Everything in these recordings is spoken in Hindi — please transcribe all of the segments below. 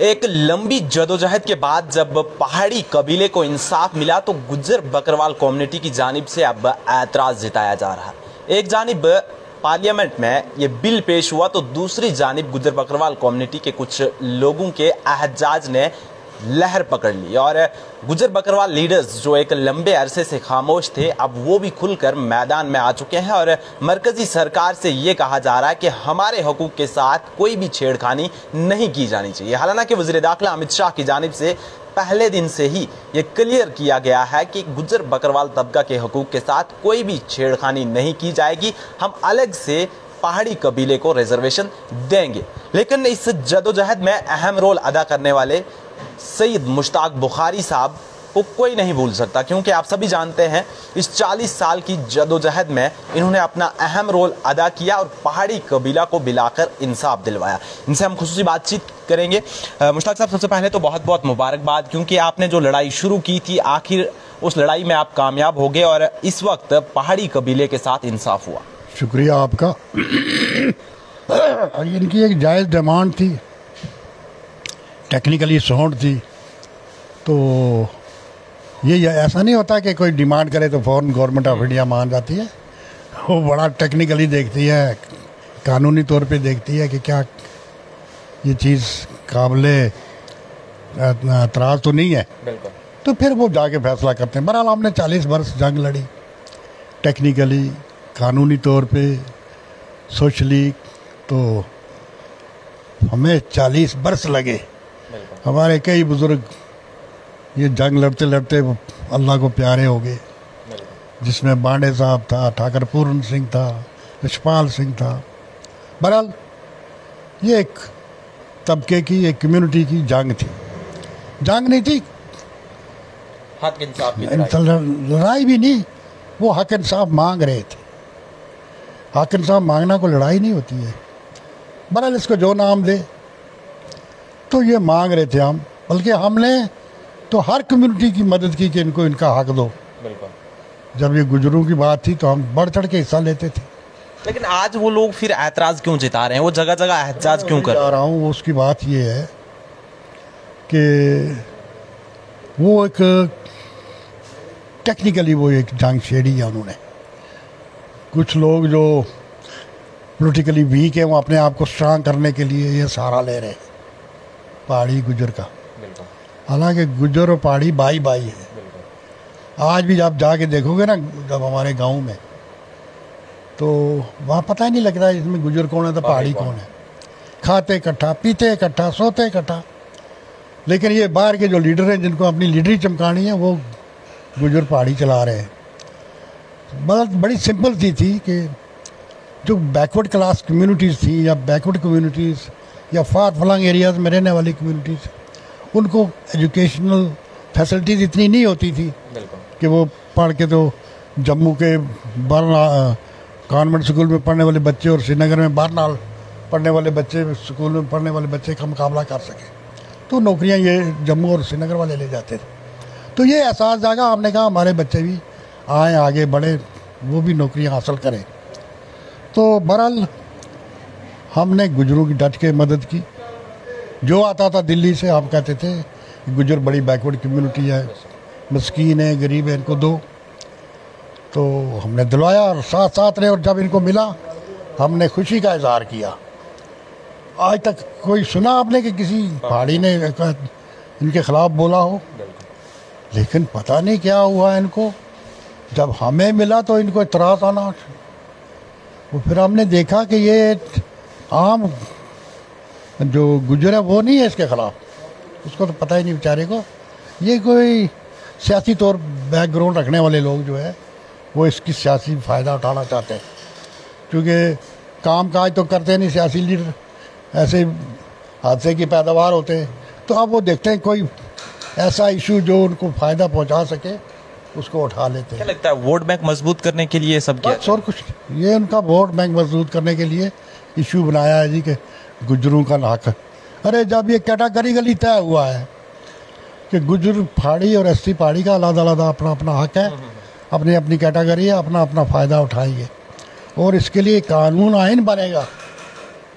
एक लंबी जदोजहद के बाद जब पहाड़ी कबीले को इंसाफ मिला तो गुज्जर बकरवाल कम्युनिटी की जानिब से अब ऐतराज जताया जा रहा है। एक जानिब पार्लियामेंट में ये बिल पेश हुआ तो दूसरी जानिब गुज्जर बकरवाल कम्युनिटी के कुछ लोगों के एहतजाज ने लहर पकड़ ली और गुज्जर बकरवाल लीडर्स जो एक लंबे अरसे से खामोश थे अब वो भी खुलकर मैदान में आ चुके हैं और मरकजी सरकार से ये कहा जा रहा है कि हमारे हकूक़ के साथ कोई भी छेड़खानी नहीं की जानी चाहिए। हालांकि वज़ीर दाखिला अमित शाह की जानिब से पहले दिन से ही ये क्लियर किया गया है कि गुज्जर बकरवाल तबका के हकूक़ के साथ कोई भी छेड़खानी नहीं की जाएगी, हम अलग से पहाड़ी कबीले को रिजर्वेशन देंगे। लेकिन इस जदोजहद में अहम रोल अदा करने वाले सैयद मुश्ताक बुखारी साहब को कोई नहीं भूल सकता, क्योंकि आप सभी जानते हैं इस 40 साल की जदोजहद में इन्होंने अपना अहम रोल अदा किया और पहाड़ी कबीला को बिलाकर इंसाफ दिलवाया। इनसे हम खुसूसी बातचीत करेंगे। मुश्ताक साहब, सबसे पहले तो बहुत बहुत मुबारकबाद, क्योंकि आपने जो लड़ाई शुरू की थी आखिर उस लड़ाई में आप कामयाब हो गए और इस वक्त पहाड़ी कबीले के साथ इंसाफ हुआ। शुक्रिया आपका। इनकी एक जायज़ डिमांड थी, टेक्निकली साउंड थी, तो ये ऐसा नहीं होता कि कोई डिमांड करे तो फ़ौरन गवर्नमेंट ऑफ इंडिया मान जाती है। वो बड़ा टेक्निकली देखती है, कानूनी तौर पे देखती है कि क्या ये चीज़ काबिले एतराज़ तो नहीं है, तो फिर वो जाके फैसला करते हैं। बहरहाल हमने 40 बरस जंग लड़ी, टेक्निकली, कानूनी तौर पे, सोशली, तो हमें 40 बरस लगे। हमारे कई बुज़ुर्ग ये जंग लड़ते लड़ते अल्लाह को प्यारे हो गए, जिसमें बांडे साहब था, ठाकर पूरन सिंह था, यशपाल सिंह था। बहरहाल ये एक तबके की, एक कम्युनिटी की जंग थी, जंग नहीं थी, हक इंसाफ की लड़ाई भी नहीं, वो हक इंसाफ मांग रहे थे। हक इंसाफ मांगना को लड़ाई नहीं होती है। बहरहाल इसको जो नाम दे, तो ये मांग रहे थे हम, बल्कि हमने तो हर कम्युनिटी की मदद की कि इनको इनका हक दो। जब ये गुजरों की बात थी तो हम बढ़ चढ़ के हिस्सा लेते थे। लेकिन आज वो लोग फिर ऐतराज क्यों जता रहे हैं, वो जगह जगह एहतजाज क्यों कर रहा हूँ, उसकी बात ये है कि वो एक टेक्निकली वो एक जंग छेड़ी है उन्होंने। कुछ लोग जो पॉलिटिकली वीक है वो अपने आप को स्ट्रांग करने के लिए ये सहारा ले रहे हैं पहाड़ी गुजर का। हालांकि गुजर और पहाड़ी भाई भाई है। आज भी आप जाके देखोगे ना, जब हमारे गांव में, तो वहाँ पता ही नहीं लगता इसमें गुजर कौन है तो पहाड़ी कौन है। खाते इकट्ठा, पीते इकट्ठा, सोते इकट्ठा। लेकिन ये बाहर के जो लीडर हैं जिनको अपनी लीडरी चमकानी है, वो गुजर पहाड़ी चला रहे हैं। बड़ी सिंपल सी थी कि जो बैकवर्ड क्लास कम्युनिटीज़ थी या बैकवर्ड कम्युनिटीज़ या फार फ्लंग एरियाज़ में रहने वाली कम्युनिटीज़, उनको एजुकेशनल फैसिलिटीज़ इतनी नहीं होती थी कि वो पढ़ के तो जम्मू के कॉन्वेंट स्कूल में पढ़ने वाले बच्चे और श्रीनगर में बारनाल पढ़ने वाले बच्चे, स्कूल में पढ़ने वाले बच्चे का मुकाबला कर सके। तो नौकरियां ये जम्मू और श्रीनगर वाले ले जाते थे। तो ये एहसास जागा, हमने कहा हमारे बच्चे भी आए, आगे बढ़े, वो भी नौकरियां हासिल करें। तो बहरहाल हमने गुजरों की डट के मदद की। जो आता था दिल्ली से हम कहते थे गुजर बड़ी बैकवर्ड कम्युनिटी है, मस्कीन है, गरीब है, इनको दो। तो हमने दिलवाया और साथ साथ रहे, और जब इनको मिला हमने खुशी का इजहार किया। आज तक कोई सुना आपने कि किसी पहाड़ी ने इनके ख़िलाफ़ बोला हो? लेकिन पता नहीं क्या हुआ इनको, जब हमें मिला तो इनको इतराज़ आना। वो फिर हमने देखा कि ये आम जो गुजर है वो नहीं है इसके ख़िलाफ़, उसको तो पता ही नहीं बेचारे को। ये कोई सियासी तौर बैकग्राउंड रखने वाले लोग जो है वो इसकी सियासी फ़ायदा उठाना चाहते हैं, क्योंकि काम काज तो करते नहीं सियासी लीडर, ऐसे हादसे की पैदावार होते हैं। तो अब वो देखते हैं कोई ऐसा इशू जो उनको फ़ायदा पहुंचा सके, उसको उठा लेते हैं। क्या लगता है वोट बैंक मजबूत करने के लिए सब किया? और कुछ ये उनका वोट बैंक मजबूत करने के लिए इशू बनाया है जी कि गुजरों का हक। अरे जब ये कैटेगरीकली तय हुआ है कि गुजर पहाड़ी और एसटी पहाड़ी का अलग अलग अपना अपना हक है, अपनी अपनी कैटेगरी है, अपना अपना फ़ायदा उठाएंगे, और इसके लिए कानून आइन बनेगा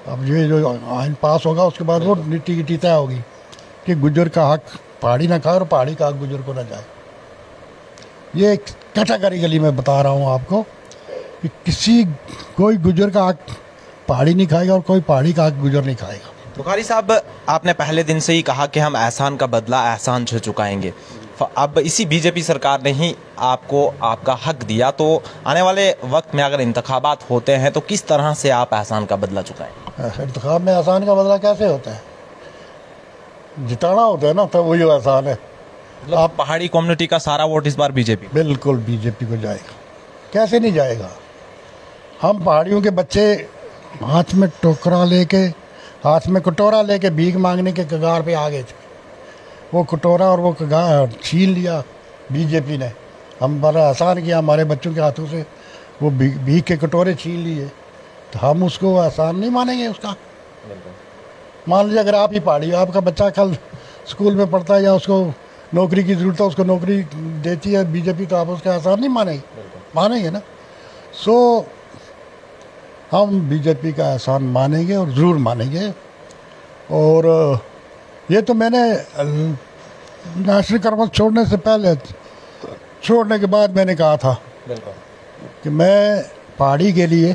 अब ये जो आइन पास होगा उसके बाद वो नीति तय होगी कि गुज्जर का हक पहाड़ी ना खाए और पहाड़ी का हक गुज्जर को ना जाए। ये कैटेगरिकली मैं बता रहा हूँ आपको कि कोई गुज्जर का हक पहाड़ी नहीं खाएगा और कोई पहाड़ी का हक गुज्जर नहीं खाएगा। बुखारी साहब, आपने पहले दिन से ही कहा कि हम एहसान का बदला एहसान से चुकाएंगे। अब इसी बीजेपी सरकार ने ही आपको आपका हक दिया, तो आने वाले वक्त में अगर इंतखाबात होते हैं तो किस तरह से आप एहसान का बदला चुकाएंगे? इंतखाब में एहसान का बदला कैसे होता है? जिताना होता है ना, तब वही एहसान है। मतलब आप पहाड़ी कम्युनिटी का सारा वोट इस बार बीजेपी? बिल्कुल बीजेपी को जाएगा। कैसे नहीं जाएगा? हम पहाड़ियों के बच्चे हाथ में टोकरा लेके, हाथ में कटोरा लेके भीख मांगने के कगार पे आ गए थे। वो कटोरा और वो कगार छीन लिया बीजेपी ने। हम बड़ा आसान किया, हमारे बच्चों के हाथों से वो भीख के कटोरे छीन लिए, तो हम उसको आसान नहीं मानेंगे उसका। मान लीजिए अगर आप ही पहाड़ी, आपका बच्चा कल स्कूल में पढ़ता है या उसको नौकरी की ज़रूरत है, उसको नौकरी देती है बीजेपी, तो आप उसका आसान नहीं मानेंगे? मानेंगे ना। सो हम बीजेपी का एहसान मानेंगे और ज़रूर मानेंगे। और ये तो मैंने नेशनल कॉन्फ्रेंस छोड़ने से पहले, छोड़ने के बाद मैंने कहा था कि मैं पहाड़ी के लिए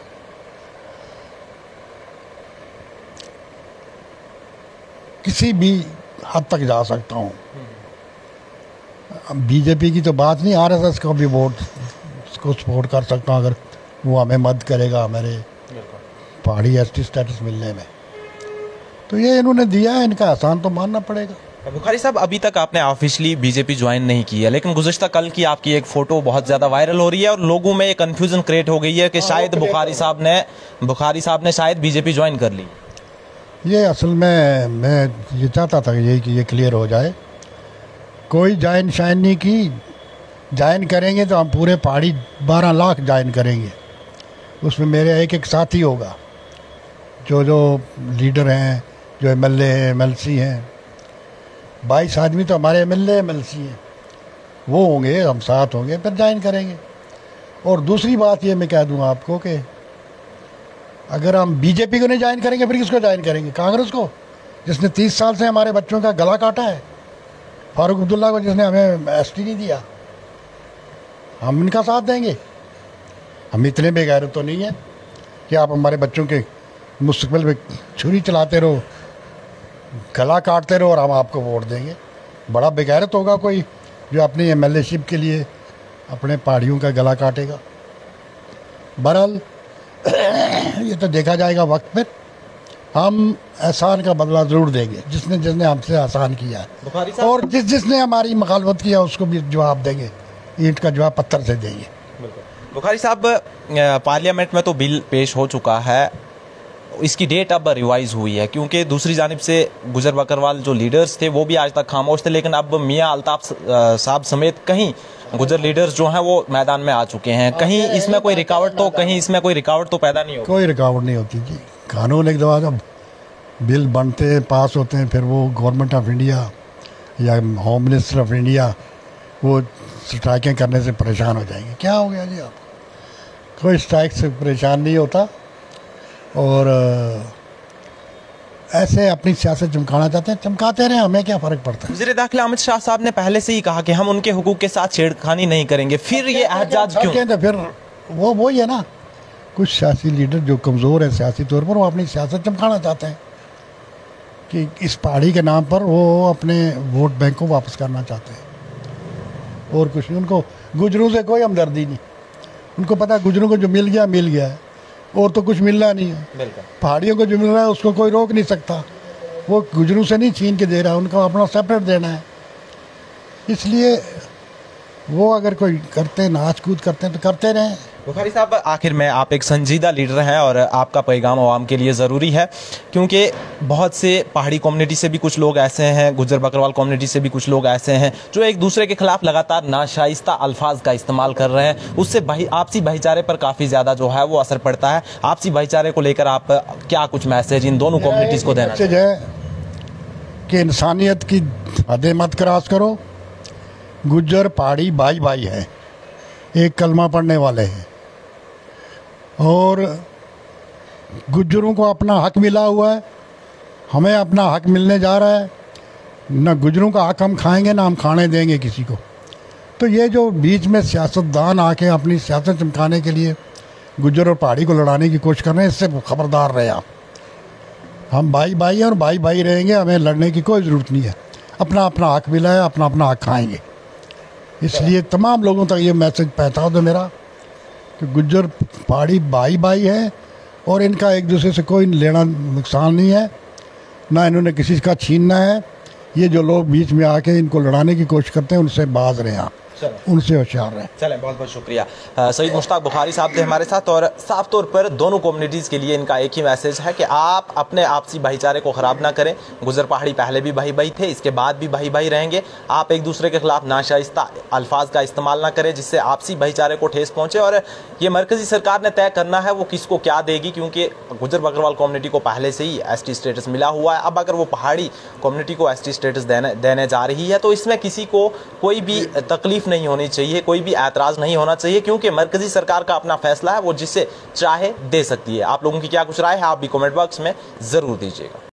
किसी भी हद तक जा सकता हूँ। बीजेपी की तो बात नहीं, आरएसएस को भी वोट को सपोर्ट कर सकता हूँ अगर वो हमें मदद करेगा हमारे पहाड़ी एसटी स्टेटस मिलने में। तो ये इन्होंने दिया है, इनका एहसान तो मानना पड़ेगा। बुखारी साहब, अभी तक आपने ऑफिशियली बीजेपी ज्वाइन नहीं की है, लेकिन गुज़िश्ता कल की आपकी एक फ़ोटो बहुत ज़्यादा वायरल हो रही है और लोगों में एक कन्फ्यूज़न क्रिएट हो गई है कि शायद बुखारी साहब ने शायद बीजेपी ज्वाइन कर ली। ये असल में मैं ये चाहता था कि ये क्लियर हो जाए। कोई ज्वाइन शाइन नहीं की। ज्वाइन करेंगे तो हम पूरे पहाड़ी 12 लाख ज्वाइन करेंगे। उसमें मेरे एक साथी होगा, जो लीडर हैं, जो एमएलए हैं, एमएलसी हैं। 22 आदमी तो हमारे एमएलए एमएलसी हैं, वो होंगे, हम साथ होंगे, फिर ज्वाइन करेंगे। और दूसरी बात ये मैं कह दूँ आपको कि अगर हम बीजेपी को नहीं ज्वाइन करेंगे फिर किसको ज्वाइन करेंगे? कांग्रेस को, जिसने 30 साल से हमारे बच्चों का गला काटा है। फारूक अब्दुल्ला को, जिसने हमें एसटी नहीं दिया। हम इनका साथ देंगे? हम इतने बेगैरत तो नहीं है कि आप हमारे बच्चों के मुस्तकबिल में छुरी चलाते रहो, गला काटते रहो और हम आपको वोट देंगे। बड़ा बेगैरत होगा कोई जो अपनी एमएलएशिप के लिए अपने पहाड़ियों का गला काटेगा। बहरहाल ये तो देखा जाएगा वक्त पर। हम एहसान का बदला ज़रूर देंगे, जिसने हमसे एहसान किया है, और जिसने हमारी मुखालफत किया उसको भी जवाब देंगे। ईंट का जवाब पत्थर से देंगे। बुखारी साहब, पार्लियामेंट में तो बिल पेश हो चुका है, इसकी डेट अब रिवाइज हुई है, क्योंकि दूसरी जानिब से गुजर बकरवाल जो लीडर्स थे वो भी आज तक खामोश थे, लेकिन अब मियां अल्ताफ साहब समेत कहीं गुजर लीडर्स जो हैं वो मैदान में आ चुके हैं। कहीं इसमें कोई रिकावट तो पैदा नहीं होती? कोई रिकावट नहीं होती जी। कानून एक दफ़ा जब बिल बनते हैं, पास होते हैं, फिर वो गवर्नमेंट ऑफ इंडिया या होम मिनिस्टर ऑफ इंडिया वो स्ट्राइकें करने से परेशान हो जाएंगे। क्या हो गया जी? आप कोई स्ट्राइक से परेशान नहीं होता। और ऐसे अपनी सियासत चमकाना चाहते हैं, चमकाते रहे, हमें क्या फ़र्क पड़ता है। वज़ीर दाखिला अमित शाह साहब ने पहले से ही कहा कि हम उनके हुकूक के साथ छेड़खानी नहीं करेंगे, फिर ये एहजाज क्यों? तो फिर वही है ना, कुछ सियासी लीडर जो कमज़ोर है सियासी तौर पर, वो अपनी सियासत चमकाना चाहते हैं कि इस पहाड़ी के नाम पर वो अपने वोट बैंक को वापस करना चाहते हैं, और कुछ नहीं। उनको गुजरों से कोई हमदर्दी नहीं। उनको पता है गुजरों को जो मिल गया है, और तो कुछ मिलना नहीं है। पहाड़ियों को जो मिल रहा है उसको कोई रोक नहीं सकता। वो गुजरों से नहीं छीन के दे रहा है, उनको अपना सेपरेट देना है। इसलिए वो अगर कोई करते, नाच कूद करते हैं तो करते रहें। बुखारी साहब, आखिर में आप एक संजीदा लीडर हैं और आपका पैगाम आवाम के लिए ज़रूरी है, क्योंकि बहुत से पहाड़ी कम्युनिटी से भी कुछ लोग ऐसे हैं, गुजर बकरवाल कम्युनिटी से भी कुछ लोग ऐसे हैं जो एक दूसरे के खिलाफ लगातार नाशाइस्ता अल्फाज का इस्तेमाल कर रहे हैं। उससे आपसी भाईचारे पर काफ़ी ज़्यादा जो है वो असर पड़ता है। आपसी भाईचारे को लेकर आप क्या कुछ मैसेज इन दोनों कम्युनिटीज़ को देना मैसेज है कि इंसानियत की हदें मत क्रॉस करो। गुज्जर पहाड़ी भाई भाई हैं, एक कलमा पढ़ने वाले हैं, और गुज्जरों को अपना हक मिला हुआ है, हमें अपना हक मिलने जा रहा है। न गुज्जरों का हक हम खाएंगे ना हम खाने देंगे किसी को। तो ये जो बीच में सियासतदान आके अपनी सियासत चमकाने के लिए गुज्जर और पहाड़ी को लड़ाने की कोशिश कर रहे हैं, इससे खबरदार रहे आप। हम भाई भाई हैं और भाई भाई रहेंगे, हमें लड़ने की कोई ज़रूरत नहीं है। अपना अपना हक मिला है, अपना अपना हक खाएंगे। इसलिए तमाम लोगों तक ये मैसेज पहुंचा दो मेरा कि गुज्जर पहाड़ी भाई भाई हैं और इनका एक दूसरे से कोई लेना नुकसान नहीं है, ना इन्होंने किसी का छीनना है। ये जो लोग बीच में आके इनको लड़ाने की कोशिश करते हैं उनसे बाज रहे हैं, उनसे होशियार रहे। चलें, बहुत बहुत शुक्रिया। सईद मुश्ताक बुखारी साहब थे हमारे साथ, और साफ तौर पर दोनों कम्युनिटीज़ के लिए इनका एक ही मैसेज है कि आप अपने आपसी भाईचारे को ख़राब ना करें। गुजर पहाड़ी पहले भी भाई भाई थे, इसके बाद भी भाई भाई रहेंगे। आप एक दूसरे के खिलाफ नाशाइस्ता अल्फाज का इस्तेमाल ना करें जिससे आपसी भाईचारे को ठेस पहुँचे। और ये मरकज़ी सरकार ने तय करना है वो किसको क्या देगी, क्योंकि गुजर बकरवाल कम्युनिटी को पहले से ही ST स्टेटस मिला हुआ है। अब अगर वो पहाड़ी कम्युनिटी को ST स्टेटस देने जा रही है तो इसमें किसी को कोई भी तकलीफ नहीं होनी चाहिए, कोई भी ऐतराज़ नहीं होना चाहिए, क्योंकि मरकज़ी सरकार का अपना फैसला है, वो जिसे चाहे दे सकती है। आप लोगों की क्या कुछ राय है आप भी कमेंट बॉक्स में ज़रूर दीजिएगा।